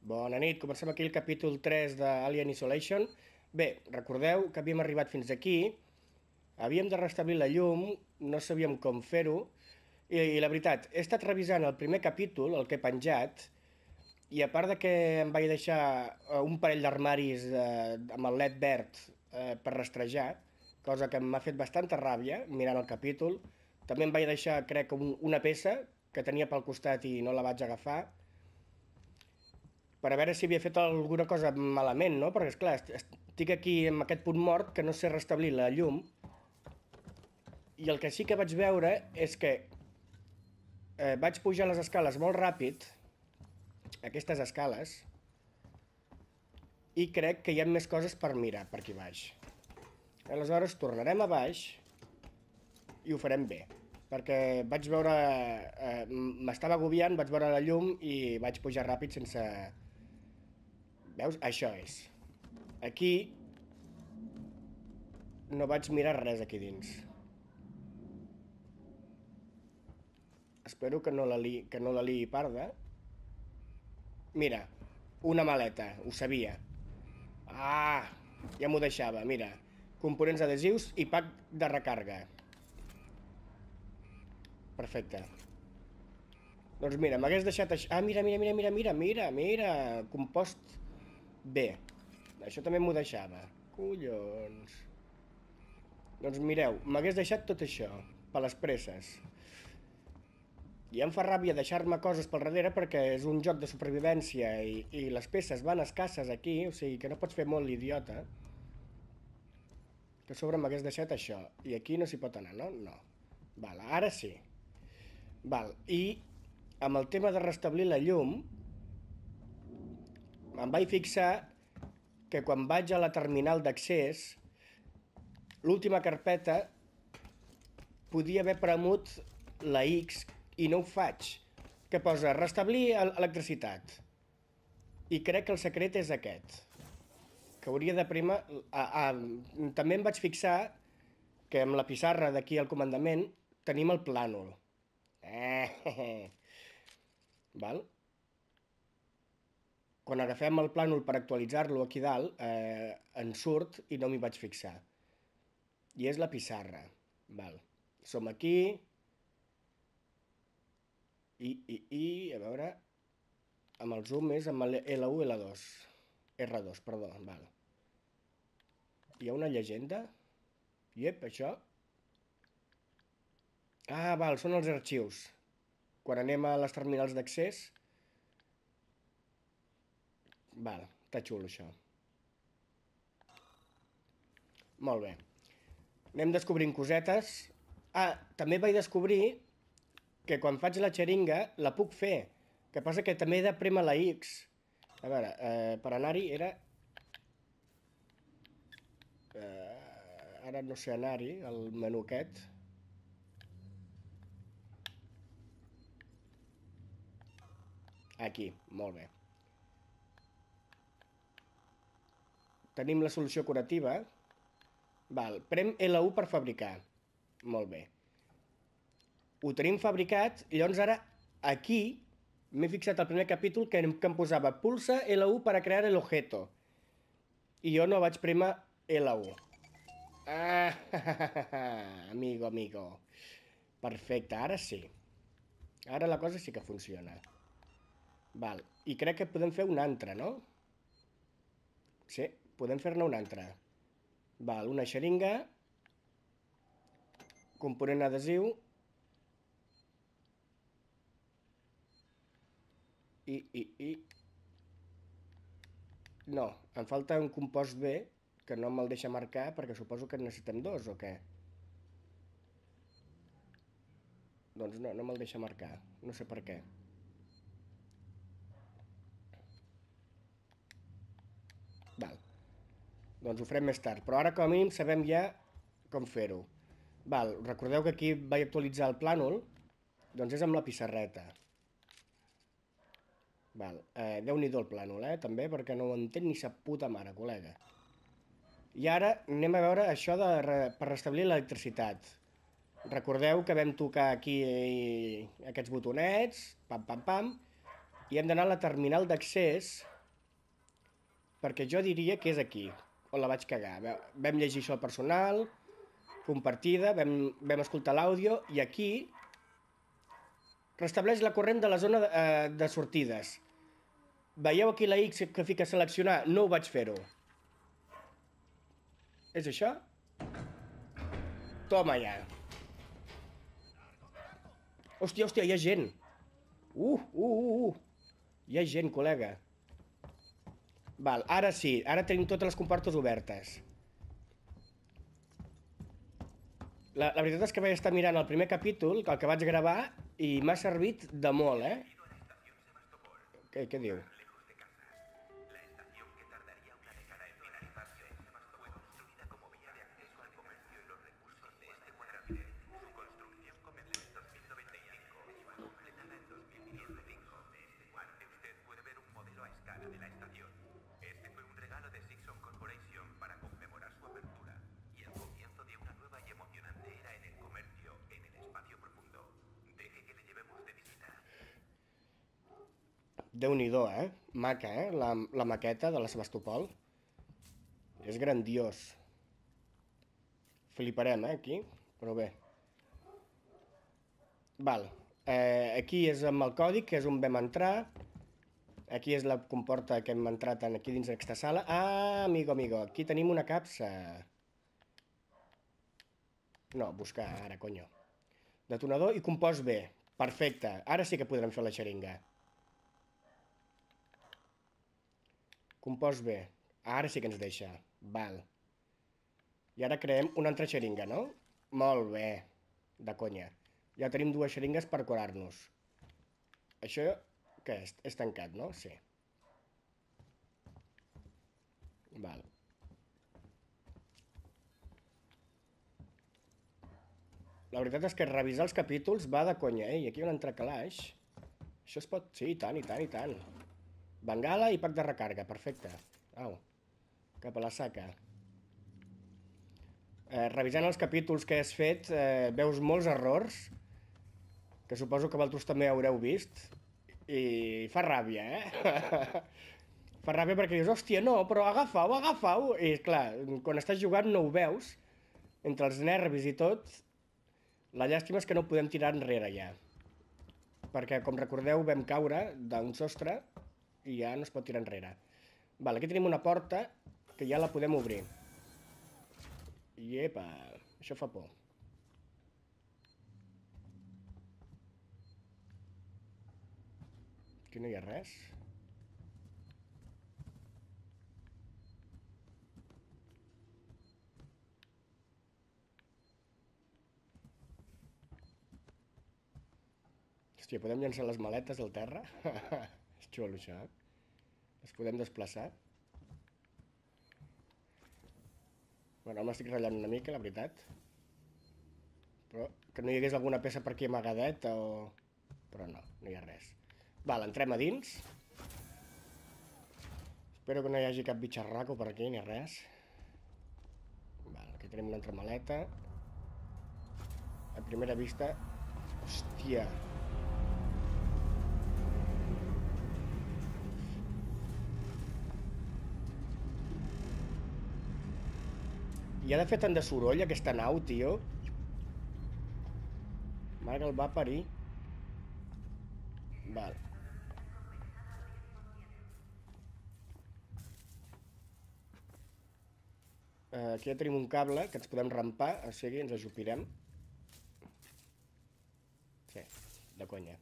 Bona nit, comencem aquí el capítol 3 d'Alien Isolation. Bé, recordeu que havíem arribat fins aquí, havíem de restablir la llum, no sabíem com fer-ho, i la veritat, he estat revisant el primer capítol, el que he penjat, i a part de que em vaig deixar un parell d'armaris amb el led verd per rastrejar, cosa que m'ha fet bastanta ràbia mirant el capítol, també em vaig deixar, crec, una peça que tenia pel costat i no la vaig agafar, per a veure si havia fet alguna cosa malament, no? Perquè, esclar, estic aquí amb aquest punt mort que no sé restablir la llum, i el que sí que vaig veure és que vaig pujar les escales molt ràpid, aquestes escales, i crec que hi ha més coses per mirar per aquí baix. Aleshores tornarem a baix i ho farem bé, perquè vaig veure, m'estava agobiant, vaig veure la llum i vaig pujar ràpid sense... Veus? Això és. Aquí no vaig mirar res aquí dins. Espero que no la liï parda. Mira, una maleta, ho sabia. Ah, ja m'ho deixava, mira. Components adhesius i pack de recàrrega. Perfecte. Doncs mira, m'hagués deixat això... Ah, mira, compost B. Això també m'ho deixava. Collons. Doncs mireu, m'hagués deixat tot això, per les presses. I em fa ràbia deixar-me coses pel darrere perquè és un joc de supervivència i les peces van escasses aquí, o sigui que no pots fer molt l'idiota. Que a sobre m'hagués deixat això. I aquí no s'hi pot anar, no? No. Val, ara sí. Val, i amb el tema de restablir la llum, em vaig fixar que quan vaig a la terminal d'accés, l'última carpeta podia haver premut la X i no ho faig, que posa restablir electricitat. I crec que el secret és aquest, que hauria de primar... També em vaig fixar que amb la pissarra d'aquí al comandament tenim el plànol. Val? Quan agafem el plànol per actualitzar-lo aquí dalt, en surt i no m'hi vaig fixar. I és la pissarra. Val. Som aquí. A veure... Amb el zoom és amb L1, L2. R2, perdó. Val. Hi ha una llegenda? Iep, això... Ah, val, són els arxius. Quan anem a les terminals d'accés... Val, està xulo això. Molt bé. Anem descobrint cosetes. Ah, també vaig descobrir que quan faig la xeringa la puc fer. Que passa que també he de prémer la X. A veure, per anar-hi era... Ara no sé anar-hi, el menú aquest. Aquí, molt bé. Tenim la solució curativa. Val, prem L1 per fabricar. Molt bé. Ho tenim fabricat, i llavors ara aquí m'he fixat al primer capítol que em posava pulsa L1 para crear el objeto. I jo no vaig prémer L1. Ah, amigo. Perfecte, ara sí. Ara la cosa sí que funciona. Val, i crec que podem fer una altra, no? Sí, podem fer-ne una altra. Val, una xeringa, component adhesiu, No, em falta un compost B, que no me'l deixa marcar, perquè suposo que en necessitem dos, o què? Doncs no me'l deixa marcar, no sé per què. Val. Doncs ho farem més tard, però ara com a mínim sabem ja com fer-ho. Val, recordeu que aquí vaig actualitzar el plànol, doncs és amb la pissarreta. Val, Déu-n'hi-do el plànol, també, perquè no ho entenc ni sa puta mare, col·lega. I ara anem a veure això per restablir l'electricitat. Recordeu que vam tocar aquí aquests botonets, pam, i hem d'anar a la terminal d'accés perquè jo diria que és aquí, on la vaig cagar. Vam llegir això al personal, compartida, vam escoltar l'àudio, i aquí restableix la corrent de la zona de sortides. Veieu aquí la X que fica seleccionar? No ho vaig fer-ho. És això? Toma ja. Hòstia, hòstia, hi ha gent. Hi ha gent, col·lega. Val, ara sí, ara tenim totes les comportes obertes. La veritat és que vaig estar mirant el primer capítol, el que vaig gravar, i m'ha servit de molt, Què diu? Déu-n'hi-do, Maca, la maqueta de la Sebastopol. És grandiós. Fliparem, aquí. Però bé. Val. Aquí és amb el codi, que és on vam entrar. Aquí és la comporta que hem entrat aquí dins d'aquesta sala. Ah, amigo, aquí tenim una capsa. No, buscar ara, conyo. Detonador i compost B. Perfecte. Ara sí que podrem fer la xeringa. Compost B. Ara sí que ens deixa. Val. I ara creem una altra xeringa, no? Molt bé. De conya. Ja tenim dues xeringues per curar-nos. Això, què és? És tancat, no? Sí. Val. La veritat és que revisar els capítols va de conya, I aquí hi ha un entrecalaix. Això es pot... Sí, i tant, i tant, i tant. Bengala i pack de recarga, perfecte. Au, cap a la saca. Revisant els capítols que has fet, veus molts errors, que suposo que vosaltres també haureu vist, i fa ràbia, Fa ràbia perquè dius, hòstia, no, però agafa-ho. I clar, quan estàs jugant no ho veus, entre els nervis i tot, la llàstima és que no podem tirar enrere ja. Perquè, com recordeu, vam caure d'un sostre i ja no es pot tirar enrere. Val, aquí tenim una porta que ja la podem obrir. I epa, això fa por. Aquí no hi ha res. Hòstia, podem llançar les maletes al terra? És xulo, això, Les podem desplaçar. Bueno, m'estic ratllant una mica, la veritat. Però que no hi hagués alguna peça per aquí amagadeta o... Però no hi ha res. Val, entrem a dins. Espero que no hi hagi cap bitxarraco per aquí, ni res. Val, aquí tenim una altra maleta. A primera vista... Hòstia... I ha de fer tant de soroll aquesta nau, tio. Mare que el va parir. Val. Aquí ja tenim un cable que ens podem rampar, o sigui, ens ajupirem. Sí, de conya.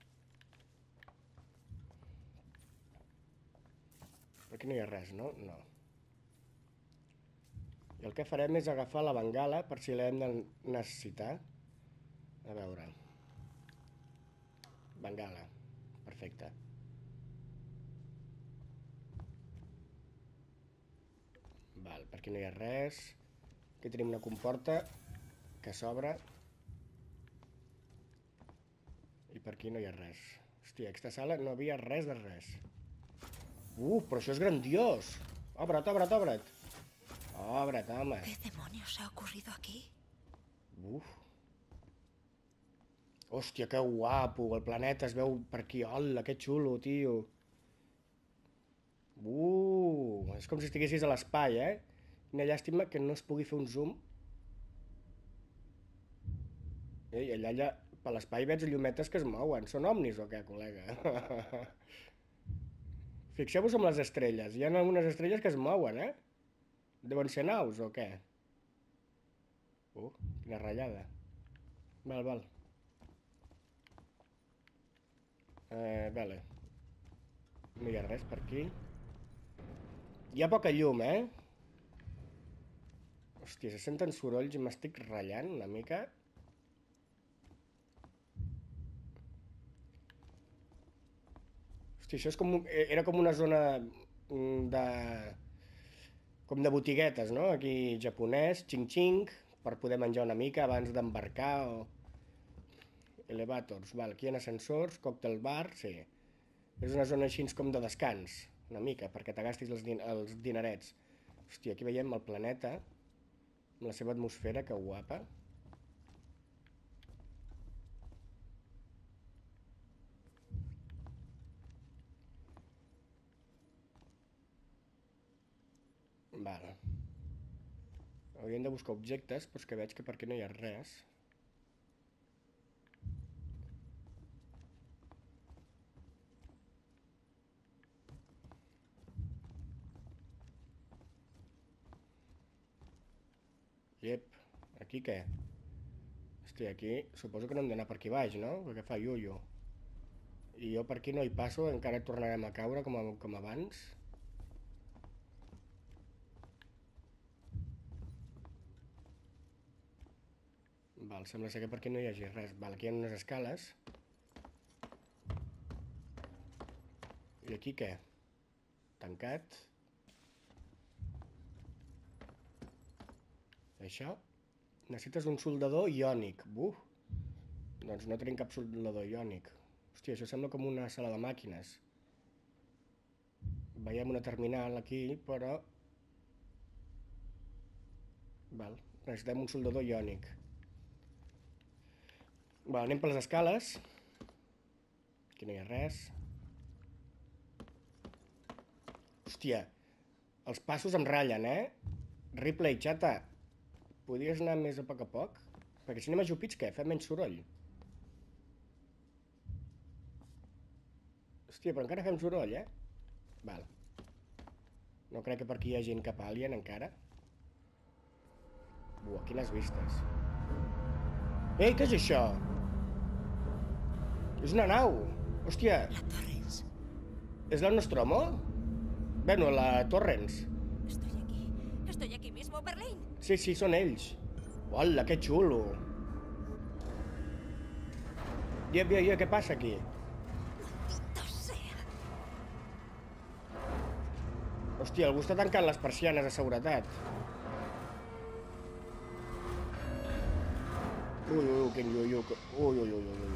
Aquí no hi ha res, no? No. I el que farem és agafar la bengala per si l'hem de necessitar. A veure. Bengala. Perfecte. Val, per aquí no hi ha res. Aquí tenim una comporta que s'obre. I per aquí no hi ha res. Hòstia, aquesta sala no havia res de res. Però això és grandiós. Obre't, obre't, obre't. Obre't, home. ¿Qué demonios ha ocurrido aquí? Hòstia, que guapo. El planeta es veu per aquí. Hola, que xulo, tio. És com si estiguessis a l'espai, eh? Quina llàstima que no es pugui fer un zoom. Ei, allà per l'espai veig llumetes que es mouen. Són omnis o què, col·lega? Fixeu-vos amb les estrelles. Hi ha algunes estrelles que es mouen, eh? Deuen ser naus o què? Quina ratllada. Val. Vale. No hi ha res per aquí. Hi ha poca llum, eh? Hòstia, se senten sorolls i m'estic ratllant una mica. Hòstia, això és com... Era com una zona de... com de botiguetes, no? Aquí japonès, xing-xing, per poder menjar una mica abans d'embarcar o... Elevators, val, aquí hi ha ascensors, còctel bar, sí. És una zona així com de descans, una mica, perquè t'agastis els dinerets. Hòstia, aquí veiem el planeta, amb la seva atmosfera, que guapa. Val. Hauríem de buscar objectes, però és que veig que per aquí no hi ha res. Iep, aquí què? Hòstia, aquí suposo que no hem d'anar per aquí baix, no? Perquè fa iuio. I jo per aquí no hi passo, encara tornarem a caure com abans. Val, sembla ser que per aquí no hi hagi res. Val, aquí hi ha unes escales. I aquí què? Tancat. Això? Necessites un soldador iònic. Doncs no tenim cap soldador iònic. Hòstia, això sembla com una sala de màquines. Veiem una terminal aquí, però... Val, necessitem un soldador iònic. Val, anem per les escales. Aquí no hi ha res. Hòstia, els passos em ratllen, eh? Ripley, xata. Podries anar més a poc? Perquè si anem ajupits, què? Fem menys soroll. Hòstia, però encara fem soroll, eh? Val. No crec que per aquí hi hagi cap alien, encara. Quines vistes. Ei, què és això? És una nau. Hòstia. La Torrens. ¿Es la Nostromo? Bueno, la Torrens. Estoy aquí mismo, Berlín. Sí, són ells. Hola, que xulo. Què passa aquí? Maldito sea. Hòstia, algú està tancant les persianes de seguretat. Quin iuiu. Ui.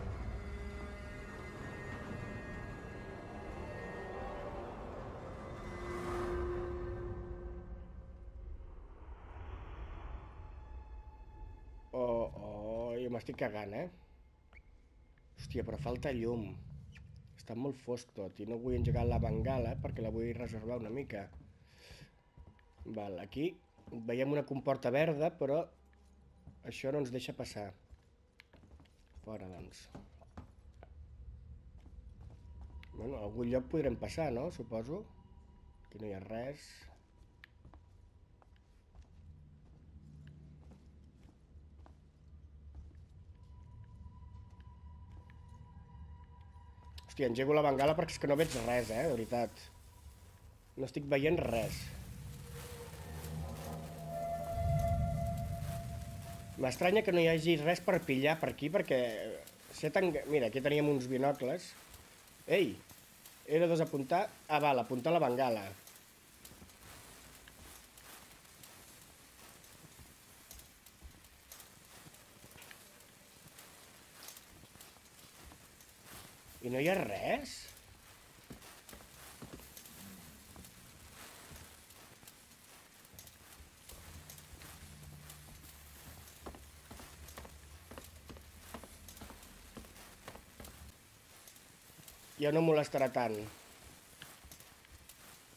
Jo m'estic cagant, eh? Hòstia, però falta llum. Està molt fosc tot i no vull engegar la bengala perquè la vull reservar una mica. Val, aquí veiem una comporta verda, però això no ens deixa passar. Fora, doncs. Bueno, a algun lloc podrem passar, no? Suposo. Aquí no hi ha res. Hòstia, engego la bengala perquè és que no veig res, de veritat. No estic veient res. M'estranya que no hi hagi res per pillar per aquí, perquè... Mira, aquí teníem uns binocles. Ei! Era desapuntar... Ah, val, apuntar la bengala. I no hi ha res? Ja no molestarà tant.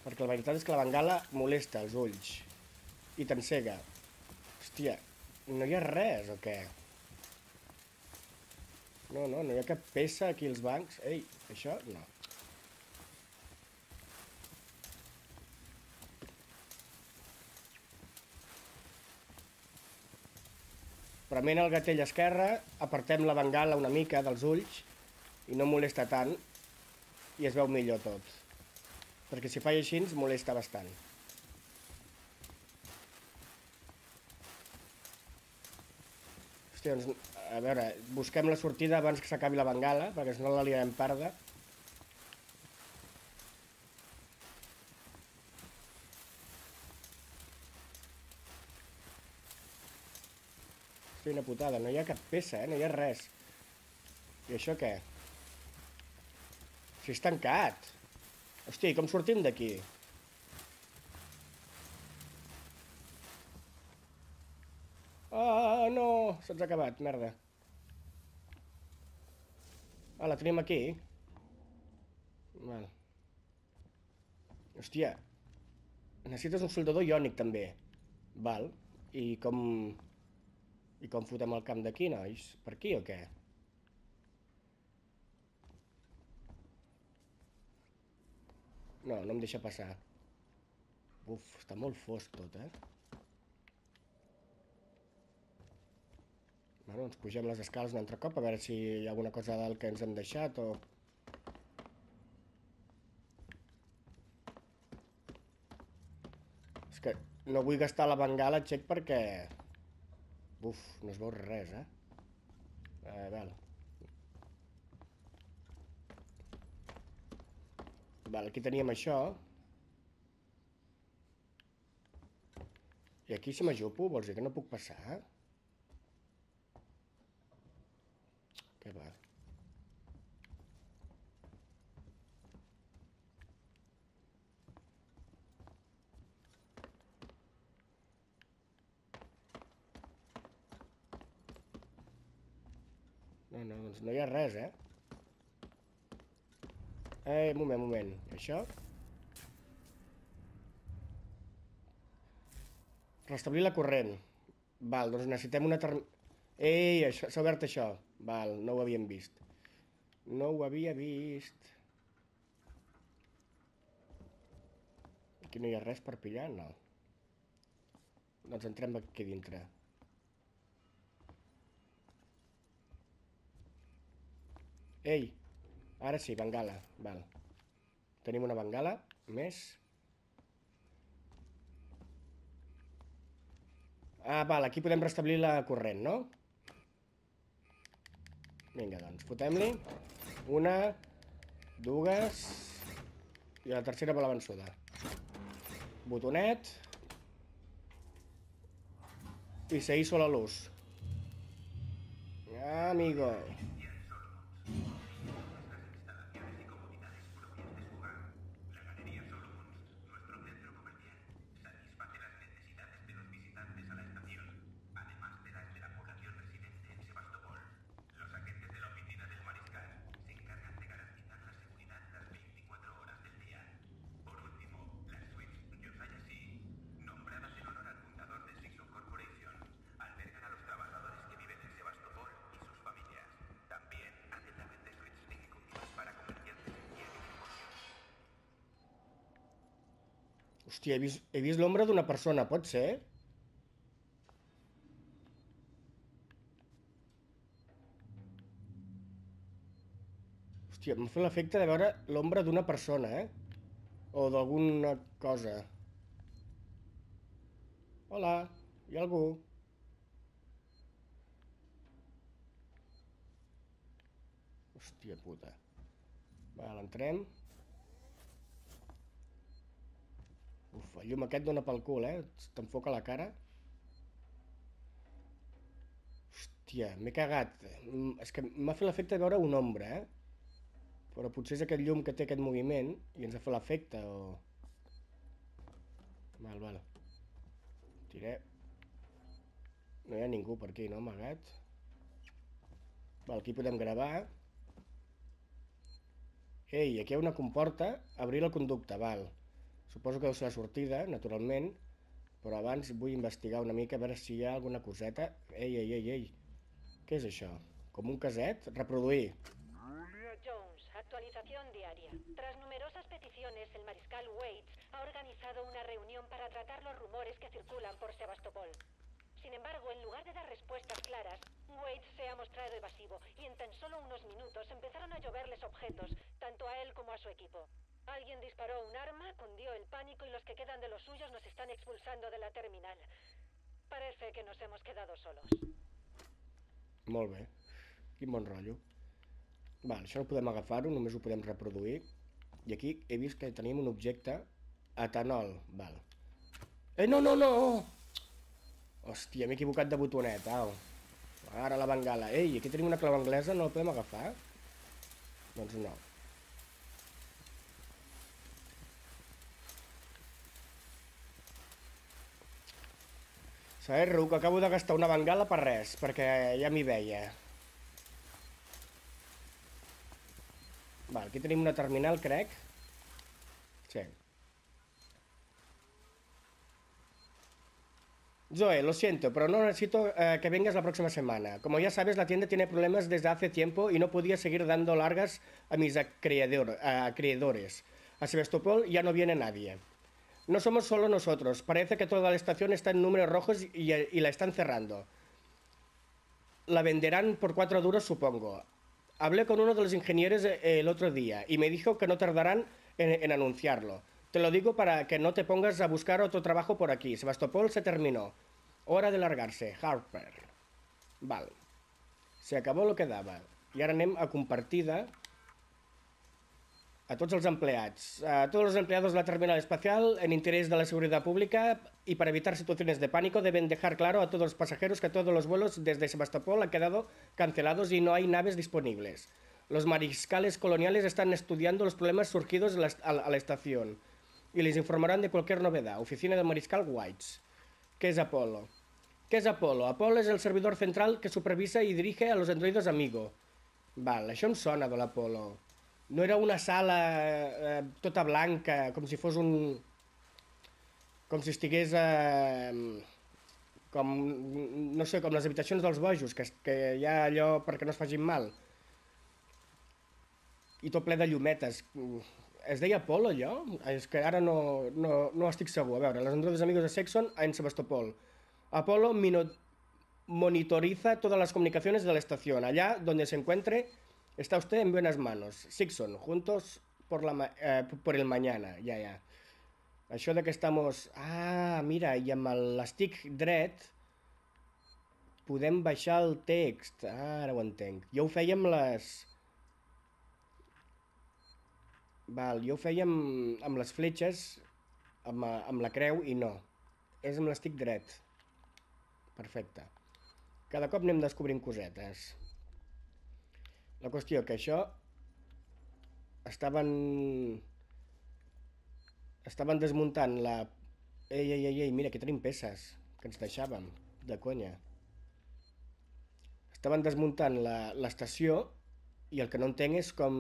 Perquè la veritat és que la bengala molesta els ulls. I t'encega. Hòstia, no hi ha res o què? No hi ha cap peça aquí als bancs. Ei, això no. Prement el gatell esquerre, apartem la bengala una mica dels ulls i no molesta tant i es veu millor tot. Perquè si faig així ens molesta bastant. Hòstia, doncs, a veure, busquem la sortida abans que s'acabi la bengala, perquè si no la liarem parda. Hòstia, una putada, no hi ha cap peça, no hi ha res. I això què? Si és tancat. Hòstia, i com sortim d'aquí? Ah, no! Se'ns ha acabat, merda. Ah, la tenim aquí. Val. Hòstia. Necessites un soldador iònic, també. Val. I com fotem el camp d'aquí, nois? Per aquí o què? No em deixa passar. Uf, està molt fosc tot, Bueno, ens pugem les escales un altre cop, a veure si hi ha alguna cosa dalt que ens hem deixat o... És que no vull gastar la bengala, xec, perquè... Uf, no es veu res, Val. Val, aquí teníem això. I aquí si m'ajupo, vols dir que no puc passar? Què va? No, doncs no hi ha res, moment. Això? Restablir la corrent. Val, doncs necessitem una... Ei, s'ha obert això. Val, no ho havíem vist. No ho havia vist. Aquí no hi ha res per pillar? No. Doncs entrem aquí dintre. Ei, ara sí, bengala. Val. Tenim una bengala més. Ah, val, aquí podem restablir la corrent, no? Vinga, doncs, fotem-li. Una, dues... I la tercera per la vençuda. Botonet. I se hizo la luz. Amigo. Hòstia, he vist l'ombra d'una persona, pot ser? Hòstia, m'ha fet l'efecte de veure l'ombra d'una persona, o d'alguna cosa. Hola, hi ha algú? Hòstia puta. Val, entrem. Uf, el llum aquest dona pel cul, t'enfoca la cara. Hòstia, m'he cagat. És que m'ha fet l'efecte de veure una ombra, Però potser és aquest llum que té aquest moviment i ens ha fet l'efecte, o... Val. Tirem. No hi ha ningú per aquí, no, amagat? Val, aquí podem gravar. Ei, aquí hi ha una comporta. Obrir la conducta, val. Suposo que deu ser la sortida, naturalment, però abans vull investigar una mica a veure si hi ha alguna coseta. Ei. Què és això? Com un caset? Reproduir. Jones, actualización diaria. Tras numerosas peticiones, el mariscal Waits ha organizado una reunión para tratar los rumores que circulan por Sebastopol. Sin embargo, en lugar de dar respuestas claras, Waits se ha mostrado evasivo y en tan solo unos minutos empezaron a lloverles objetos, tanto a él como a su equipo. Alguien disparó un arma, cundió el pánico y los que quedan de los suyos nos están expulsando de la terminal. Parece que nos hemos quedado solos. Molt bé. Quin bon rotllo. Val, això no podem agafar-ho, només ho podem reproduir. I aquí he vist que tenim un objecte. Etanol, val. No! Hòstia, m'he equivocat de botonet, au. Ara la bengala. Ei, aquí tenim una clau anglesa, no la podem agafar? Doncs no. Saber, Ruc, acabo de gastar una bengala per res, perquè ja m'hi veia. Val, aquí tenim una terminal, crec. Sí. Zoe, lo siento, pero no necesito que vengas la próxima semana. Como ya sabes, la tienda tiene problemas desde hace tiempo y no podía seguir dando largas a mis acreedores. A Sebastopol ya no viene nadie. No somos solo nosotros. Parece que toda la estación está en números rojos y la están cerrando. La venderán por 4 duros, supongo. Hablé con uno de los ingenieros el otro día y me dijo que no tardarán en anunciarlo. Te lo digo para que no te pongas a buscar otro trabajo por aquí. Sebastopol se terminó. Hora de largarse. Harper. Val. Se acabó lo que daba. I ara anem a compartida. A tots els empleats. A todos los empleados de la terminal espacial, en interés de la seguridad pública y para evitar situaciones de pánico, deben dejar claro a todos los pasajeros que todos los vuelos desde Sebastopol han quedado cancelados y no hay naves disponibles. Los mariscales coloniales están estudiando los problemas surgidos a la estación y les informarán de cualquier novedad. Oficina del mariscal Waits. ¿Qué es Apolo? ¿Qué es Apolo? Apolo es el servidor central que supervisa y dirige a los androides amigo. Val, això em sona de l'Apolo. No era una sala tota blanca, com si fos un... com si estigués... com... no sé, com les habitacions dels bojos, que hi ha allò perquè no es facin mal. I tot ple de llumetes. Es deia Apolo, allò? És que ara no estic segur. A veure, los androides amigos de Sexton en Sebastopol. Apolo monitoriza todas las comunicaciones de la estación. Allá donde se encuentre... Está usted en buenas manos. Sixon, juntos por el mañana. Ja. Això de que estamos... Ah, mira, i amb l'estic dret podem baixar el text. Ah, ara ho entenc. Jo ho feia amb les... Val, jo ho feia amb les fletxes, amb la creu i no. És amb l'estic dret. Perfecte. Cada cop anem descobrint cosetes. La qüestió que això estaven desmuntant la... Ei, mira, aquí tenim peces que ens deixàvem, de conya. Estaven desmuntant l'estació i el que no entenc és com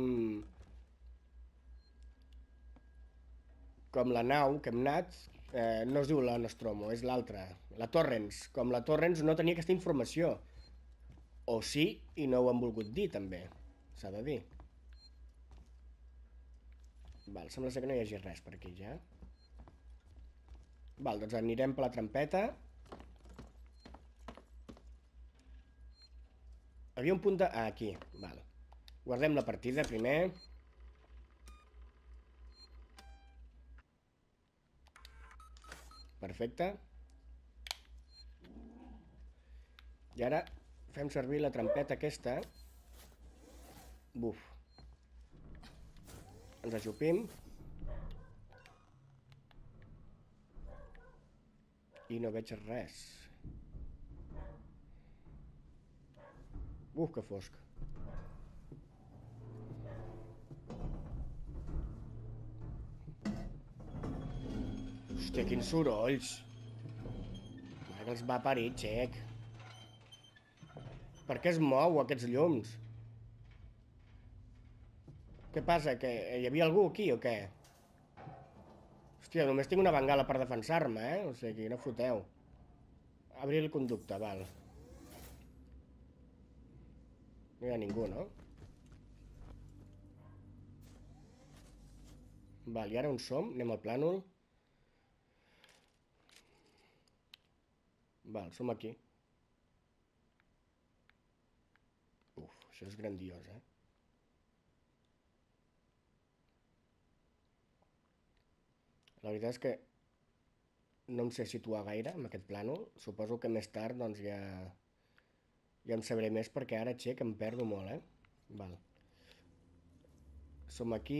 la nau que hem anat, no es diu la Nostromo, és l'altra, la Torrens. Com la Torrens no tenia aquesta informació. O sí, i no ho han volgut dir, també. S'ha de dir. Val, sembla ser que no hi hagi res per aquí, ja. Val, doncs anirem per la trampeta. Havia un punt de... Ah, aquí, val. Guardem la partida primer. Perfecte. I ara... fem servir la trampeta aquesta. Buf. Ens ajupim. I no veig res. Uf, que fosc. Hòstia, quins sorolls. Que els va parir, xec. Per què es mou aquests llums? Què passa? Que hi havia algú aquí o què? Hòstia, només tinc una bengala per defensar-me, O sigui, no foteu. Obrir el conducte, val. No hi ha ningú, no? Val, i ara on som? Anem al plànol. Val, som aquí. Uf, això és grandiós, La veritat és que no em sé situar gaire amb aquest plànol. Suposo que més tard, doncs, ja en sabré més, perquè ara, xec, em perdo molt, Val. Som aquí.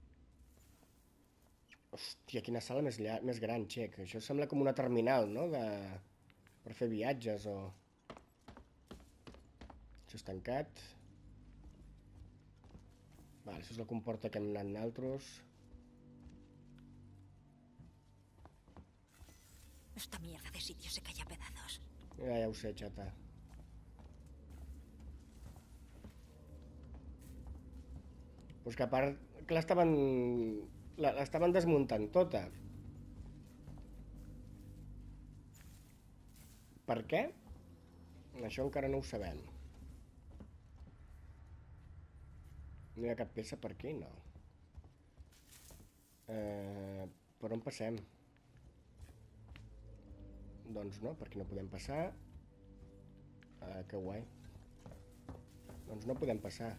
Hòstia, quina sala més gran, xec. Això sembla com una terminal, no? Per fer viatges o... Això és tancat. Vale, això és la comporta que hem anat nosaltres. Esta mierda de sitio se cae a pedazos. Ja ho sé, xata. Pues que a part que l'estaven desmuntant tota. Per què? Això encara no ho sabem. No hi ha cap peça per aquí? No. Per on passem? Doncs no, perquè no podem passar. Que guai. Doncs no podem passar.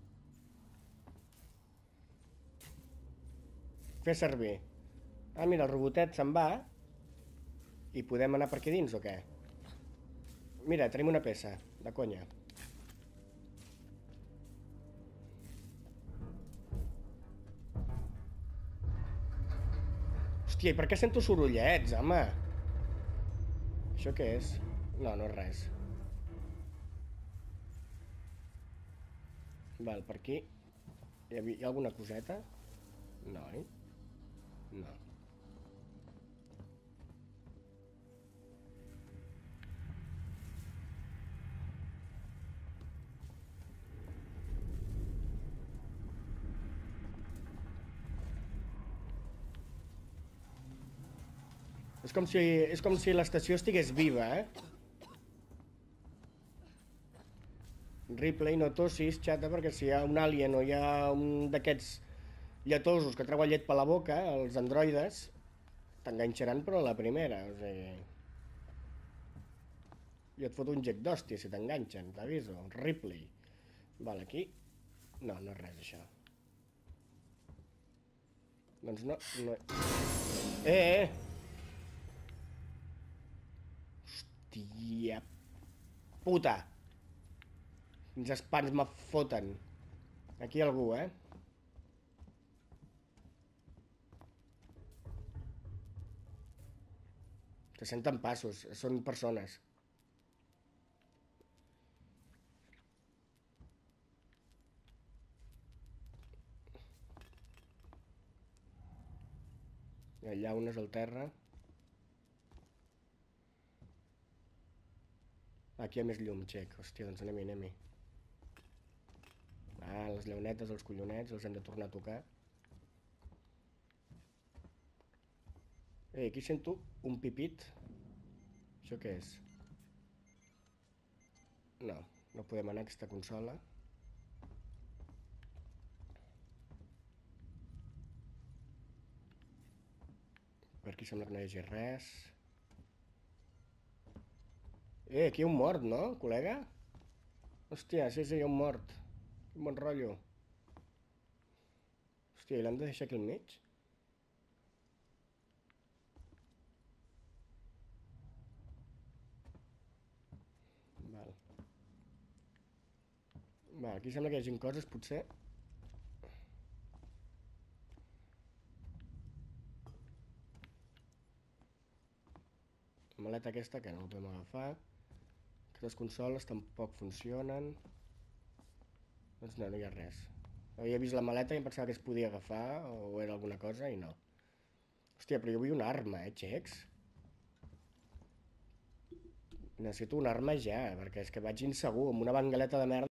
Fer servir. Ah, mira, el robotet se'n va. I podem anar per aquí dins o què? Mira, tenim una peça, de conya. Hòstia, i per què sento sorollets, home? Això què és? No, no és res. Val, per aquí. Hi ha alguna coseta? No, No. És com si l'estació estigués viva, Ripley, no tossis, xata, perquè si hi ha un alien o hi ha un d'aquests lletosos que treuen llet per la boca, els androides, t'enganxaran però a la primera, o sigui... Jo et foto un gec d'hòstia si t'enganxen, t'aviso, Ripley. Val, aquí... No, no és res, això. Doncs no... Hòstia... Puta! Quins espants me foten. Aquí hi ha algú, Se senten passos, són persones. Hi ha llaunes al terra. Aquí hi ha més llum, xec. Hòstia, doncs anem-hi. Ah, les llaunetes, els collonets, els hem de tornar a tocar. Aquí sento un pipit. Això què és? No, no podem anar a aquesta consola. Per aquí sembla que no hi hagi res. Aquí hi ha un mort, no, col·lega? Hòstia, sí, hi ha un mort. Un bon rotllo. Hòstia, i l'hem de deixar aquí al mig? Val, aquí sembla que hi hagi coses, potser. La maleta aquesta que no la podem agafar. Aquestes consoles tampoc funcionen. Doncs no, no hi ha res. Havia vist la maleta i em pensava que es podia agafar o era alguna cosa i no. Hòstia, però jo vull una arma, xecs? Necessito una arma ja, perquè és que vaig insegur amb una bengaleta de merda.